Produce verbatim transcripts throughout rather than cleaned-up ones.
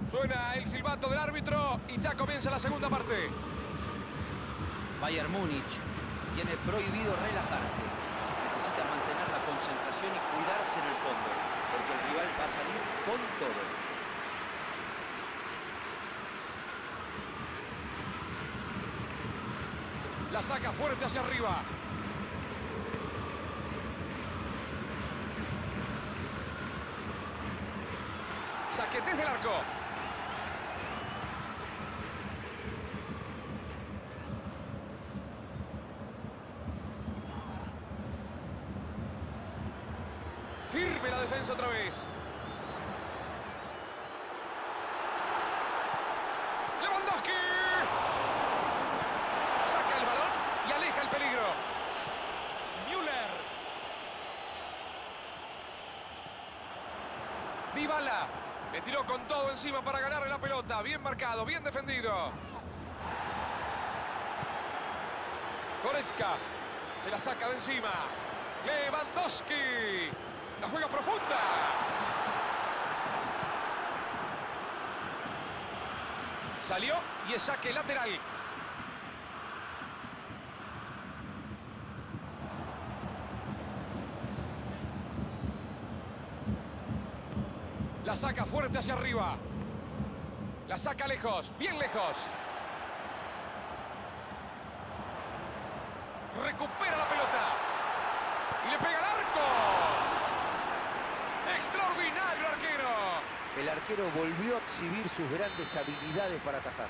Suena el silbato del árbitro y ya comienza la segunda parte. Bayern Múnich tiene prohibido relajarse. Necesita mantener la concentración y cuidarse en el fondo, porque el rival va a salir con todo. La saca fuerte hacia arriba. Saque desde el arco. Firme la defensa otra vez. Lewandowski. Saca el balón y aleja el peligro. Müller. Dybala. Le tiró con todo encima para ganarle la pelota. Bien marcado, bien defendido. Goretzka. Se la saca de encima. Lewandowski. La juega profunda. Salió y es saque lateral. La saca fuerte hacia arriba. La saca lejos, bien lejos. Recupera la pelota. Y le pega al arco. ¡Extraordinario el arquero! El arquero volvió a exhibir sus grandes habilidades para atajar.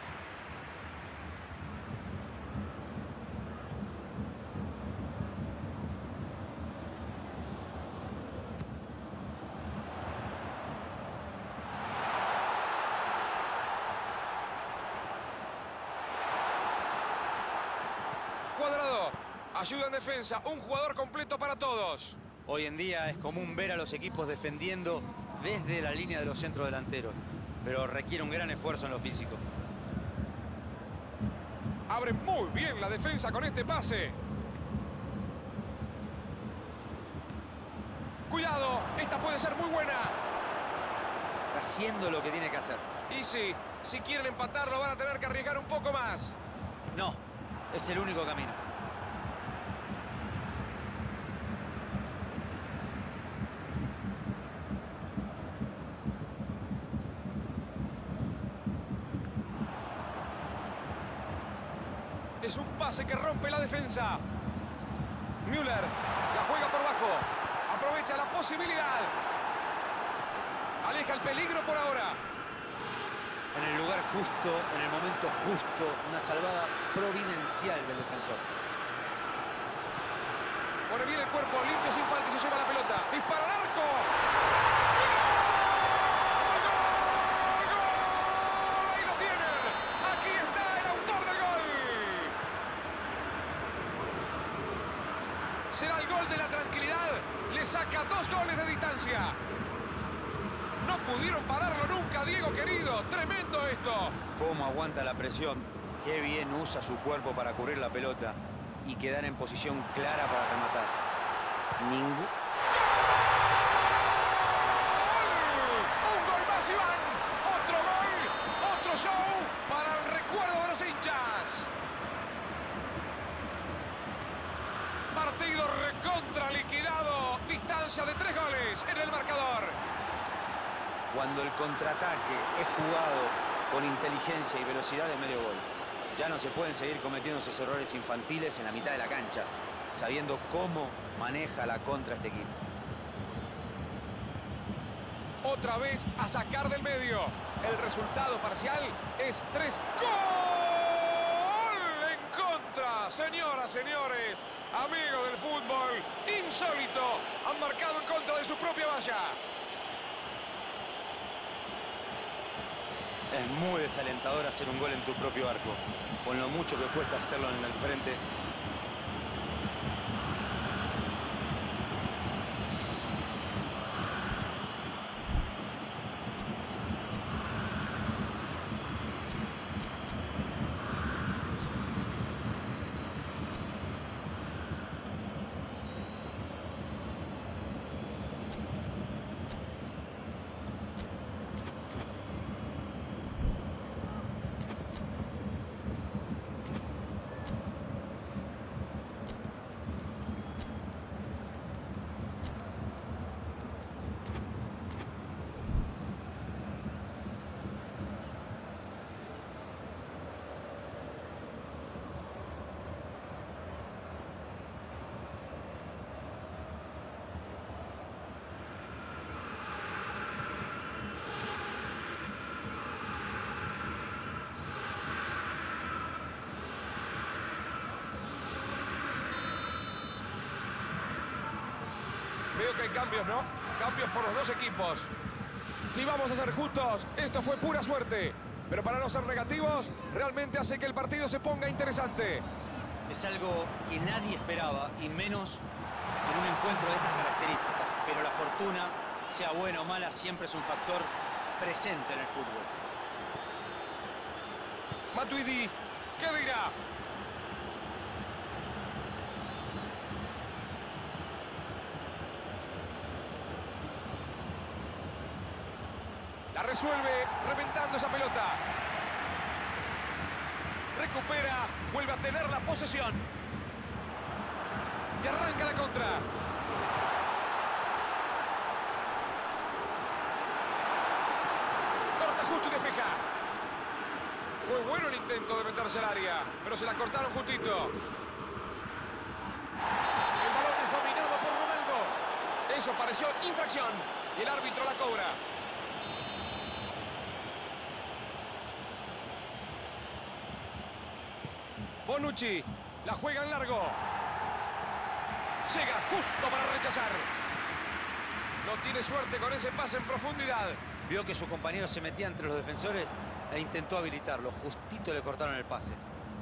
Cuadrado. Ayuda en defensa. Un jugador completo para todos. Hoy en día es común ver a los equipos defendiendo desde la línea de los centrodelanteros, pero requiere un gran esfuerzo en lo físico. Abre muy bien la defensa con este pase. Cuidado, esta puede ser muy buena. Está haciendo lo que tiene que hacer. Y sí, si quieren empatarlo van a tener que arriesgar un poco más. No, es el único camino. Es un pase que rompe la defensa. Müller la juega por bajo. Aprovecha la posibilidad. Aleja el peligro por ahora. En el lugar justo, en el momento justo, una salvada providencial del defensor. Pone bien el cuerpo, limpio sin falta y se lleva la pelota. Dispara al arco. Será el gol de la tranquilidad. Le saca dos goles de distancia. No pudieron pararlo nunca, Diego querido. Tremendo esto. Cómo aguanta la presión. Qué bien usa su cuerpo para cubrir la pelota y quedar en posición clara para rematar. Ningún... Un gol más, Iván. Otro gol. Otro show para el recuerdo de los hinchas. Partido recontra liquidado. Distancia de tres goles en el marcador. Cuando el contraataque es jugado con inteligencia y velocidad de medio gol, ya no se pueden seguir cometiendo esos errores infantiles en la mitad de la cancha, sabiendo cómo maneja la contra este equipo. Otra vez a sacar del medio. El resultado parcial es tres. ¡Gol en contra! Señoras, señores. Amigos del fútbol, insólito, han marcado en contra de su propia valla. Es muy desalentador hacer un gol en tu propio arco, con lo mucho que cuesta hacerlo en el frente. Veo que hay cambios, ¿no? Cambios por los dos equipos. Si vamos a ser justos, esto fue pura suerte. Pero para no ser negativos, realmente hace que el partido se ponga interesante. Es algo que nadie esperaba, y menos en un encuentro de estas características. Pero la fortuna, sea buena o mala, siempre es un factor presente en el fútbol. Matuidi, ¿qué dirá? La resuelve reventando esa pelota. Recupera, vuelve a tener la posesión. Y arranca la contra. Corta justo y despeja. Fue bueno el intento de meterse al área, pero se la cortaron justito. El balón es dominado por Ronaldo. Eso pareció infracción y el árbitro la cobra. Bonucci, la juega en largo. Llega justo para rechazar. No tiene suerte con ese pase en profundidad. Vio que su compañero se metía entre los defensores e intentó habilitarlo. Justito le cortaron el pase.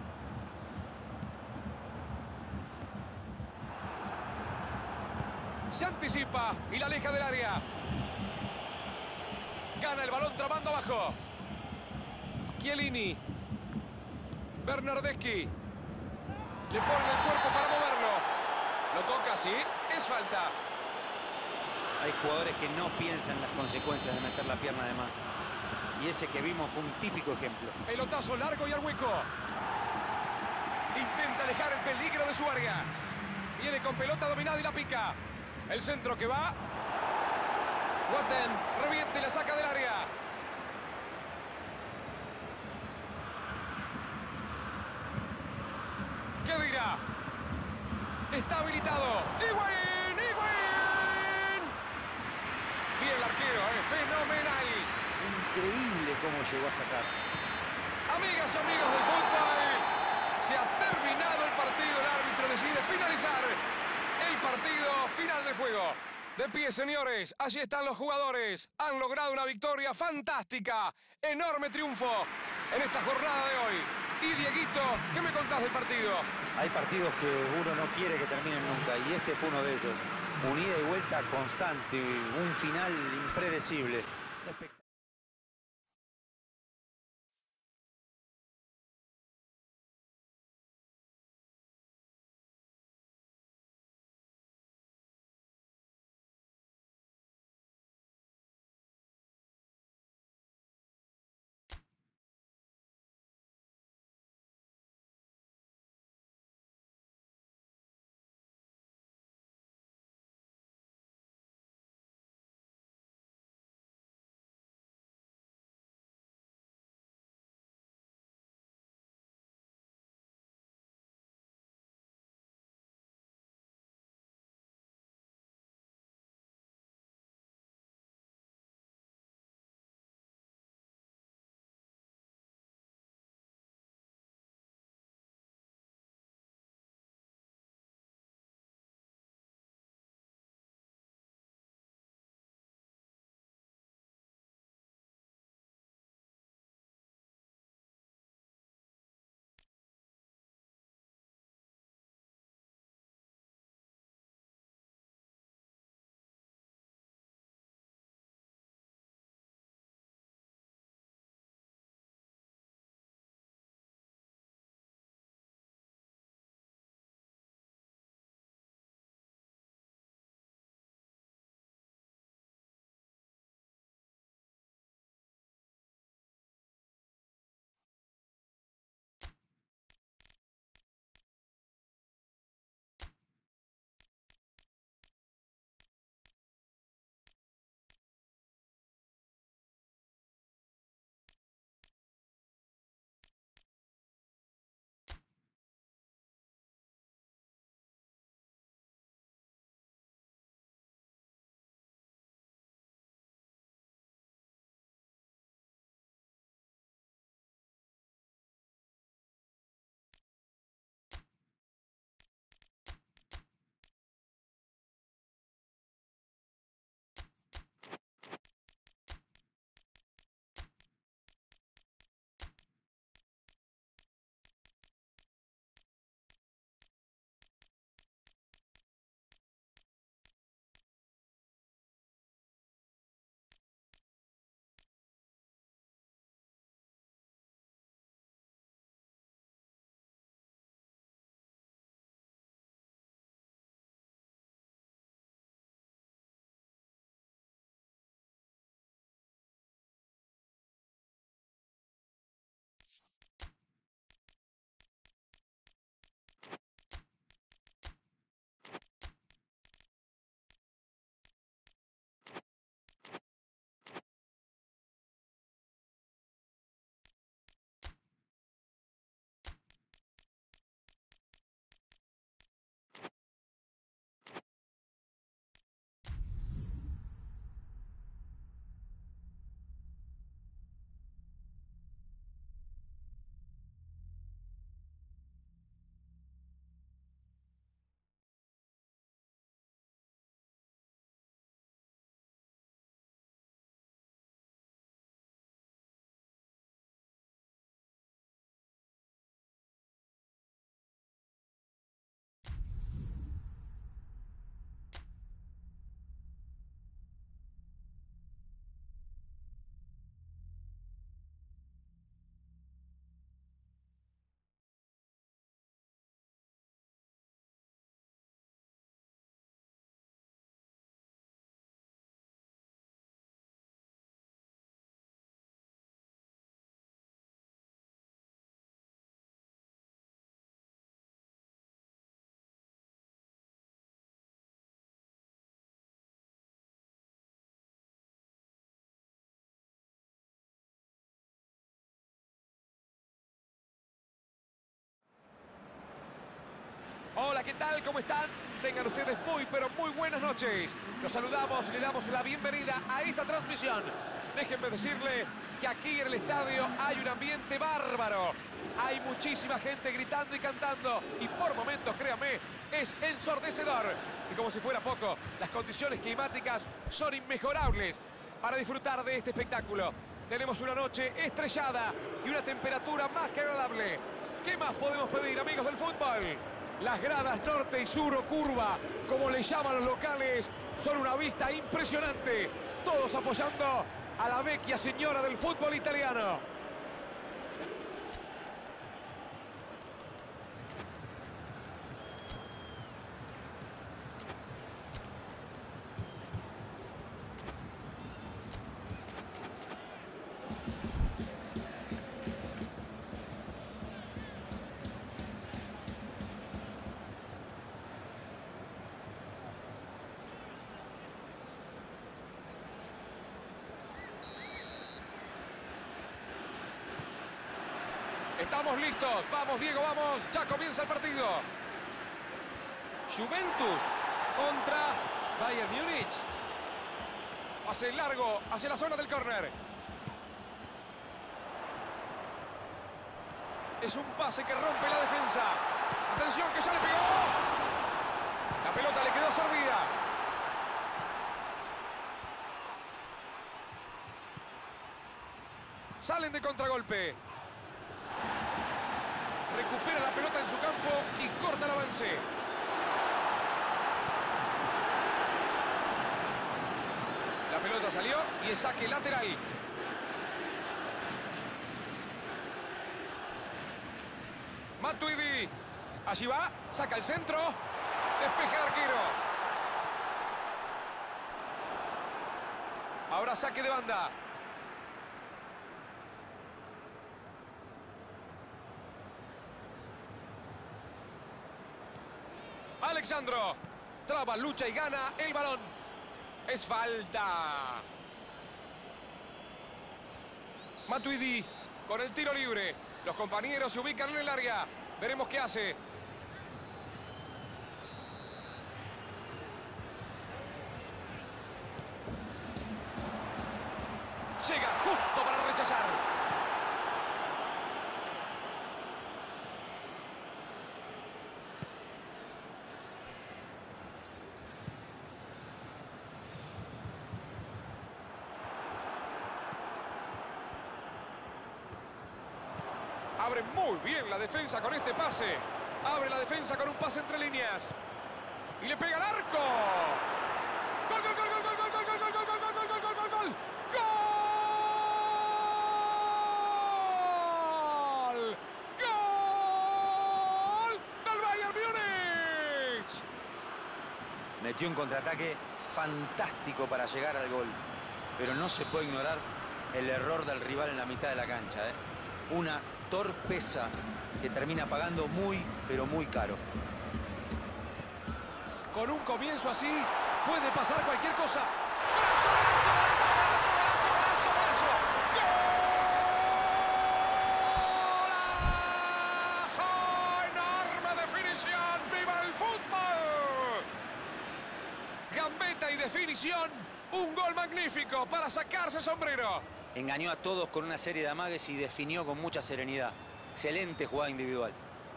Se anticipa y la aleja del área. Gana el balón trabando abajo. Chiellini. Bernardeschi. Le pone el cuerpo para moverlo. Lo toca, sí. Es falta. Hay jugadores que no piensan en las consecuencias de meter la pierna de más. Y ese que vimos fue un típico ejemplo. Pelotazo largo y al hueco. Intenta alejar el peligro de su área. Viene con pelota dominada y la pica. El centro que va. Watten revienta y la saca del área. ¿Qué dirá? Está habilitado. ¡Higuaín! ¡Higuaín! Bien el arquero, ¿eh? Fenomenal. Increíble cómo llegó a sacar. Amigas y amigos del fútbol, se ha terminado el partido. El árbitro decide finalizar el partido final del juego. De pie, señores, allí están los jugadores. Han logrado una victoria fantástica. Enorme triunfo en esta jornada de hoy. Y Dieguito, ¿qué me contás del partido? Hay partidos que uno no quiere que terminen nunca, y este fue uno de ellos. Un ida y vuelta constante, un final impredecible. Hola, ¿qué tal? ¿Cómo están? Tengan ustedes muy, pero muy buenas noches. Los saludamos y le damos la bienvenida a esta transmisión. Déjenme decirle que aquí en el estadio hay un ambiente bárbaro. Hay muchísima gente gritando y cantando. Y por momentos, créanme, es ensordecedor. Y como si fuera poco, las condiciones climáticas son inmejorables para disfrutar de este espectáculo. Tenemos una noche estrellada y una temperatura más que agradable. ¿Qué más podemos pedir, amigos del fútbol? Las gradas norte y sur o curva, como le llaman los locales, son una vista impresionante. Todos apoyando a la vecchia señora del fútbol italiano. Estamos listos. Vamos, Diego, vamos. Ya comienza el partido. Juventus contra Bayern Múnich. Pase largo hacia la zona del córner. Es un pase que rompe la defensa. Atención, que ya le pegó. La pelota le quedó servida. Salen de contragolpe. Recupera la pelota en su campo y corta el avance. La pelota salió y es saque lateral. Matuidi. Allí va, saca el centro. Despeja el arquero. Ahora saque de banda. Alexandro, traba, lucha y gana el balón. Es falta. Matuidi con el tiro libre. Los compañeros se ubican en el área. Veremos qué hace. Llega justo para rechazar. Abre muy bien la defensa con este pase. Abre la defensa con un pase entre líneas. Y le pega al arco. ¡Gol, gol, gol, gol, gol, gol, gol, gol, gol, gol, gol, gol, gol, gol, gol, gol! ¡Gol! ¡Gol! ¡Del Bayern Múnich! Metió un contraataque fantástico para llegar al gol. Pero no se puede ignorar el error del rival en la mitad de la cancha, ¿eh? Una torpeza que termina pagando muy, pero muy caro. Con un comienzo así, puede pasar cualquier cosa. ¡Golazo! ¡Enorme definición! ¡Viva el fútbol! Gambeta y definición. Un gol magnífico para sacarse el sombrero. Engañó a todos con una serie de amagues y definió con mucha serenidad. Excelente jugada individual.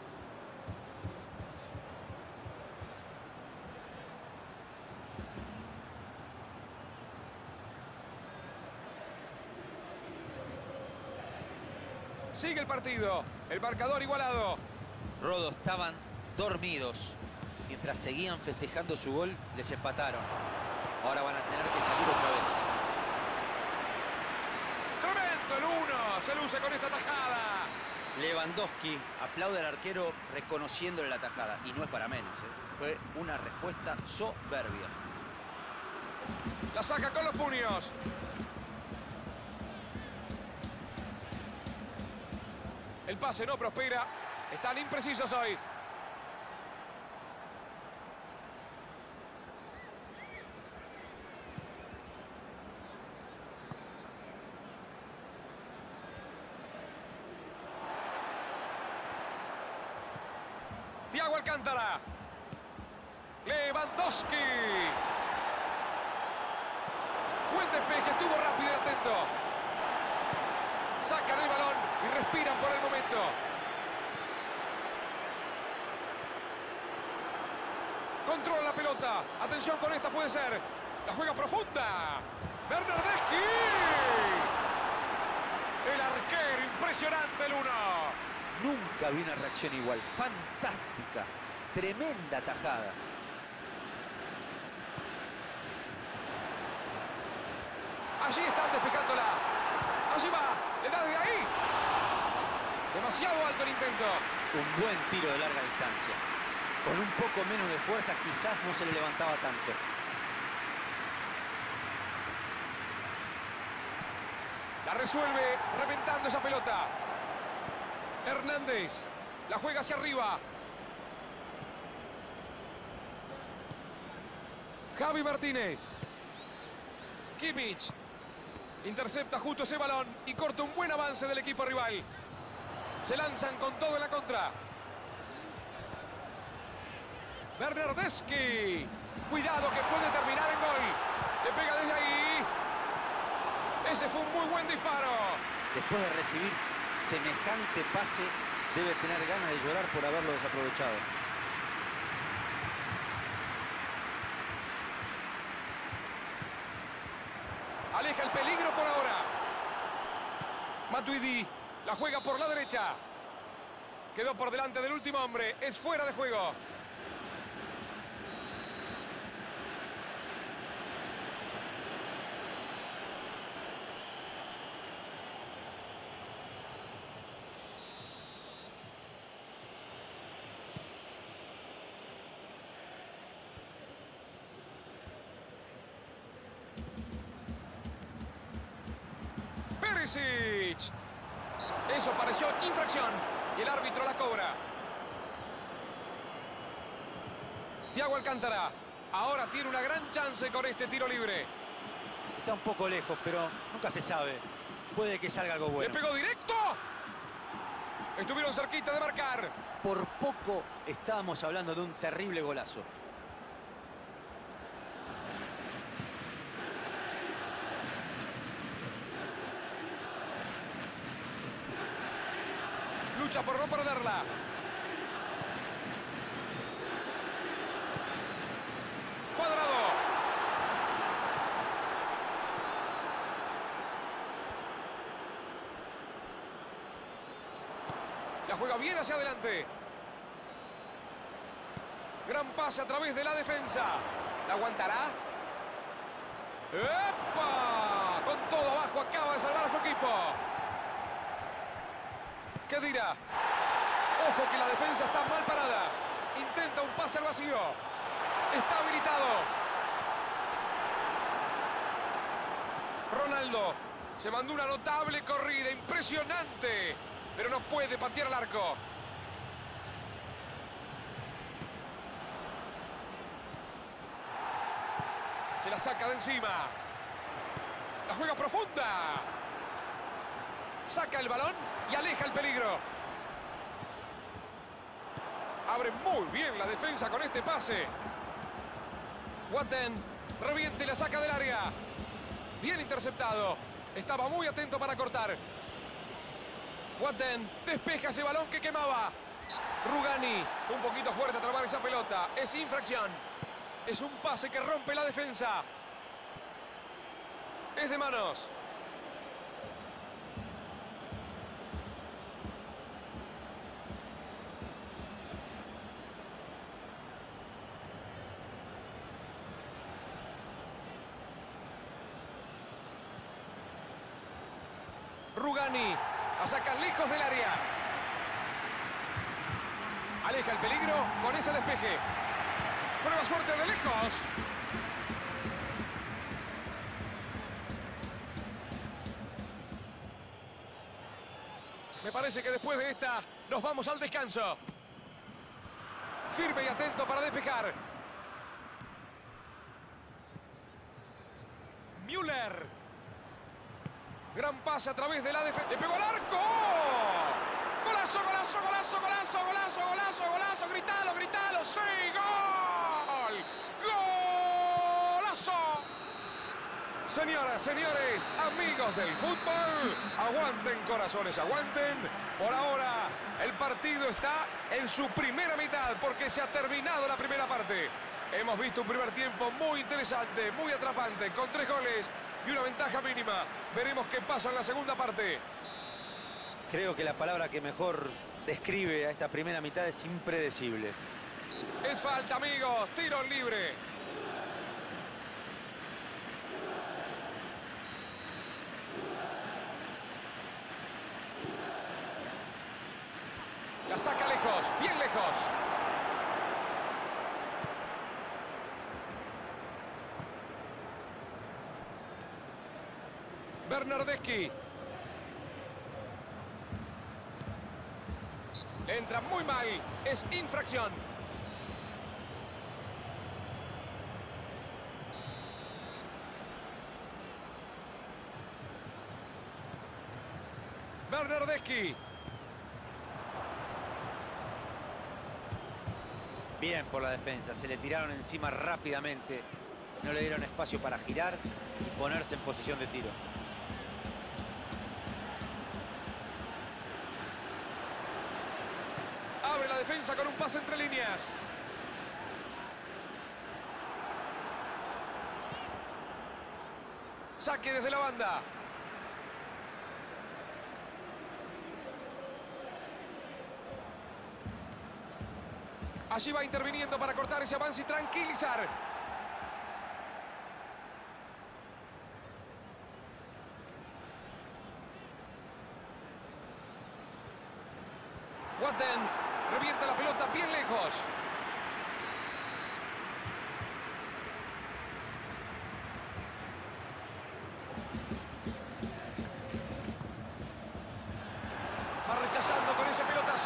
Sigue el partido. El marcador igualado. Rodo, estaban dormidos. Mientras seguían festejando su gol, les empataron. Ahora van a tener que salir otra vez. Tremendo el uno. Se luce con esta tajada. Lewandowski aplaude al arquero reconociéndole la tajada. Y no es para menos, ¿eh? Fue una respuesta soberbia. La saca con los puños. El pase no prospera. Están imprecisos hoy. Thiago Alcántara. Lewandowski. Buen despeje, estuvo rápido y atento. Sacan el balón y respiran por el momento. Controla la pelota. Atención con esta, puede ser. La juega profunda. Bernardeschi. El arquero, impresionante el uno. Nunca vi una reacción igual. Fantástica. Tremenda tajada. Allí están despejándola. Allí va. Le da de ahí. Demasiado alto el intento. Un buen tiro de larga distancia. Con un poco menos de fuerza quizás no se le levantaba tanto. La resuelve reventando esa pelota. Hernández. La juega hacia arriba. Javi Martínez. Kimmich. Intercepta justo ese balón y corta un buen avance del equipo rival. Se lanzan con todo en la contra. Bernardeschi. Cuidado que puede terminar en gol. Le pega desde ahí. Ese fue un muy buen disparo. Después de recibir semejante pase, debe tener ganas de llorar por haberlo desaprovechado. Aleja el peligro por ahora. Matuidi la juega por la derecha. Quedó por delante del último hombre. Es fuera de juego. Perisic. Eso pareció infracción y el árbitro la cobra. Thiago Alcántara ahora tiene una gran chance con este tiro libre. Está un poco lejos, pero nunca se sabe. Puede que salga algo bueno. Le pegó directo. Estuvieron cerquita de marcar. Por poco estábamos hablando de un terrible golazo. Lucha por no perderla. Cuadrado. La juega bien hacia adelante. Gran pase a través de la defensa. ¿La aguantará? ¡Epa! Con todo abajo acaba de salvar a su equipo. ¿Qué dirá? Ojo que la defensa está mal parada. Intenta un pase al vacío. Está habilitado. Ronaldo se mandó una notable corrida, impresionante, pero no puede patear al arco. Se la saca de encima. La juega profunda. Saca el balón y aleja el peligro. Abre muy bien la defensa con este pase. Watten reviente y la saca del área. Bien interceptado. Estaba muy atento para cortar. Watten despeja ese balón que quemaba. Rugani fue un poquito fuerte a trabar esa pelota. Es infracción. Es un pase que rompe la defensa. Es de manos. Rugani la saca lejos del área. Aleja el peligro con ese despeje. Prueba suerte de lejos. Me parece que después de esta nos vamos al descanso. Firme y atento para despejar. Müller. Gran pase a través de la defensa. ¡Le pegó al arco! ¡Golazo, golazo, golazo, golazo, golazo, golazo, golazo! ¡Gritalo, gritalo! ¡Sí, gol! Señoras, señores, amigos del fútbol, aguanten corazones, aguanten. Por ahora, el partido está en su primera mitad porque se ha terminado la primera parte. Hemos visto un primer tiempo muy interesante, muy atrapante, con tres goles y una ventaja mínima. Veremos qué pasa en la segunda parte. Creo que la palabra que mejor describe a esta primera mitad es impredecible. Es falta, amigos, tiro libre. La saca lejos, bien lejos. Bernardeschi. Le entra muy mal, es infracción. Bernardeschi. Bien por la defensa, se le tiraron encima rápidamente. No le dieron espacio para girar y ponerse en posición de tiro. Abre la defensa con un pase entre líneas. Saque desde la banda. Allí va interviniendo para cortar ese avance y tranquilizar. Watten revienta la pelota bien lejos. Va rechazando con ese pelotazo.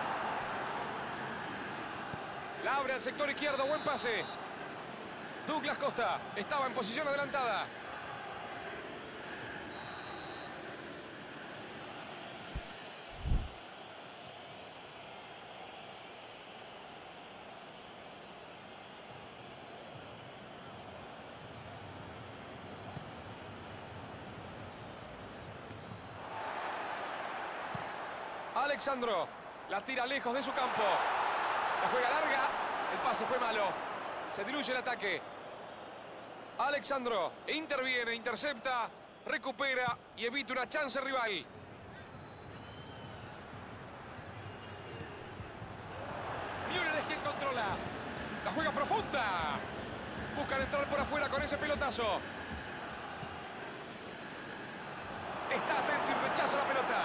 La abre al sector izquierdo, buen pase. Douglas Costa estaba en posición adelantada. Alexandro la tira lejos de su campo. La juega larga. El pase fue malo. Se diluye el ataque. Alexandro interviene, intercepta, recupera y evita una chance rival. Müller es quien controla. La juega profunda. Buscan entrar por afuera con ese pelotazo. Está atento y rechaza la pelota.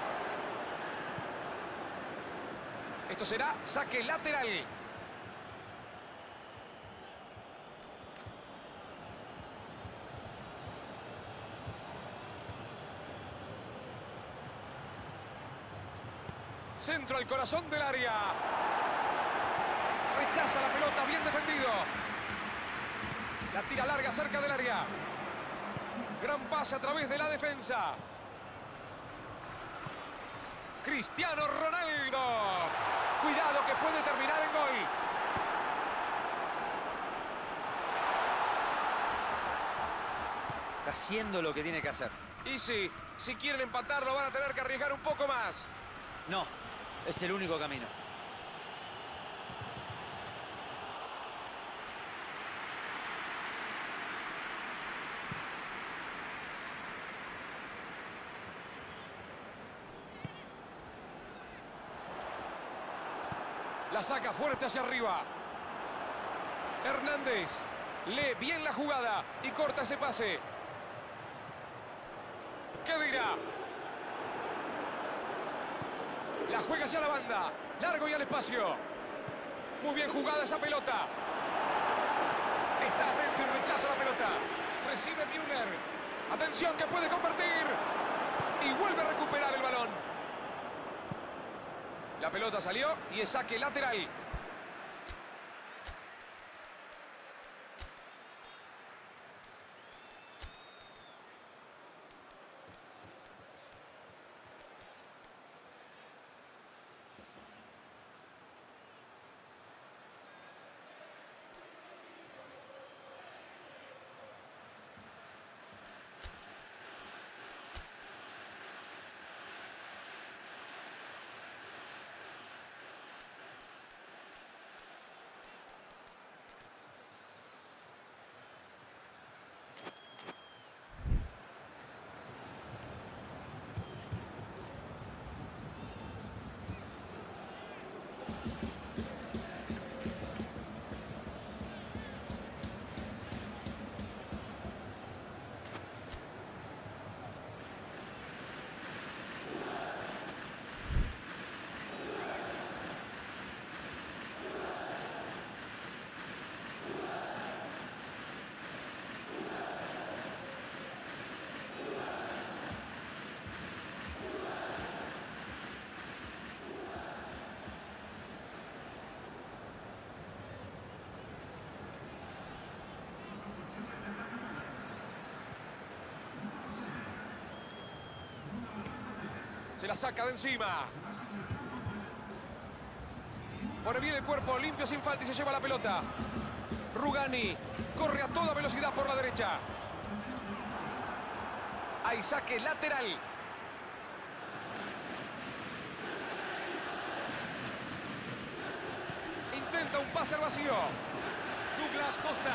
Esto será saque lateral. Centro al corazón del área. Rechaza la pelota, bien defendido. La tira larga cerca del área. Gran pase a través de la defensa. Cristiano Ronaldo. Cuidado que puede terminar en gol. Está haciendo lo que tiene que hacer. Y sí, si quieren empatarlo van a tener que arriesgar un poco más. No, es el único camino. La saca fuerte hacia arriba. Hernández lee bien la jugada y corta ese pase. ¿Qué dirá? La juega hacia la banda. Largo y al espacio. Muy bien jugada esa pelota. Está atento y rechaza la pelota. Recibe Müller. Atención que puede convertir. Y vuelve a recuperar el balón. La pelota salió y es saque lateral. Se la saca de encima. Pone bien el cuerpo, limpio sin falta y se lleva la pelota. Rugani corre a toda velocidad por la derecha. Hay saque lateral. Intenta un pase al vacío. Douglas Costa.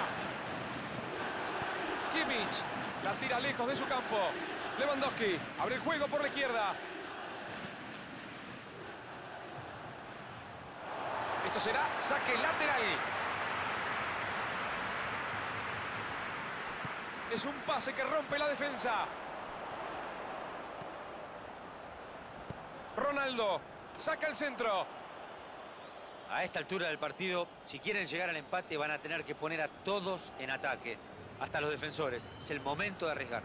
Kimmich la tira lejos de su campo. Lewandowski abre el juego por la izquierda. Esto será saque lateral. Es un pase que rompe la defensa. Ronaldo saca el centro. A esta altura del partido, si quieren llegar al empate, van a tener que poner a todos en ataque. Hasta los defensores. Es el momento de arriesgar.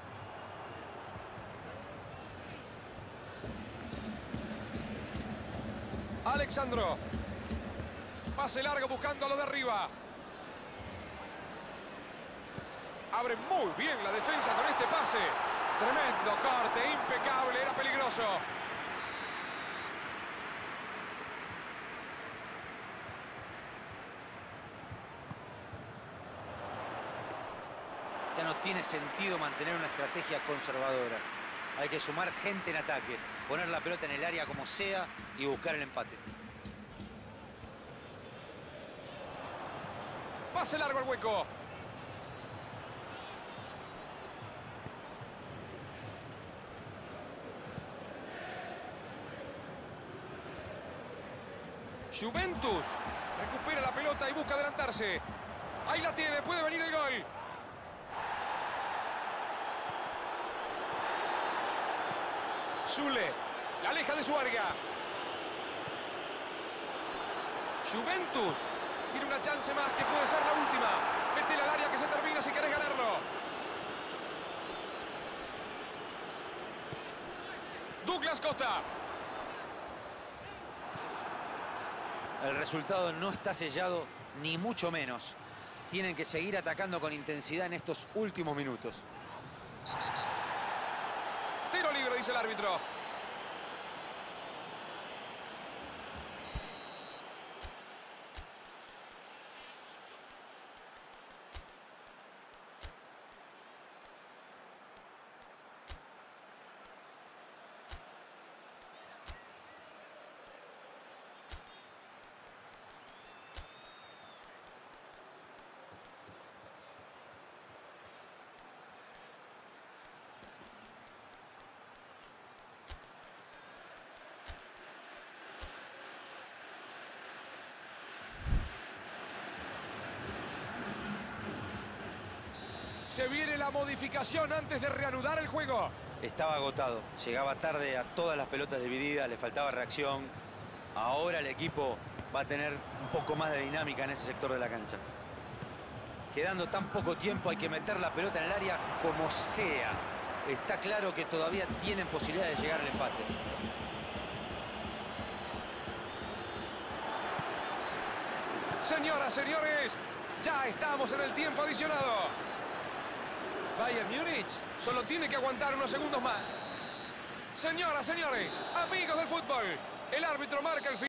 Alexandro. Pase largo buscando a lo de arriba. Abre muy bien la defensa con este pase. Tremendo corte, impecable, era peligroso. Ya no tiene sentido mantener una estrategia conservadora. Hay que sumar gente en ataque, poner la pelota en el área como sea y buscar el empate. Pase largo al hueco. Juventus recupera la pelota y busca adelantarse. Ahí la tiene, puede venir el gol. Zule la aleja de su área. Juventus tiene una chance más que puede ser la última. Métela al área que se termina si querés ganarlo. Douglas Costa. El resultado no está sellado, ni mucho menos. Tienen que seguir atacando con intensidad en estos últimos minutos. Tiro libre, dice el árbitro. Se viene la modificación antes de reanudar el juego. Estaba agotado, llegaba tarde a todas las pelotas divididas, le faltaba reacción. Ahora el equipo va a tener un poco más de dinámica en ese sector de la cancha. Quedando tan poco tiempo, hay que meter la pelota en el área como sea. Está claro que todavía tienen posibilidad de llegar al empate. Señoras, señores, ya estamos en el tiempo adicionado. Bayern Múnich solo tiene que aguantar unos segundos más. Señoras, señores, amigos del fútbol, el árbitro marca el final.